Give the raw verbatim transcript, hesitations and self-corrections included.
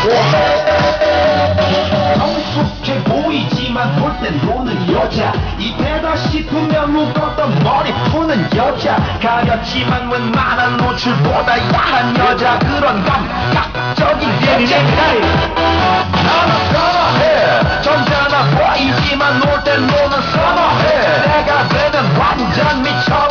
성숙해 보이지만 볼 땐 노는 여자 이때다 싶으면 묶었던 머리 푸는 여자 가렸지만 웬만한 노출보다 야한 여자 그런 감각적인 여자 나는 선어해 점잖아 보이지만 놀 땐 노는 선어해 내가 되면 완전 미쳐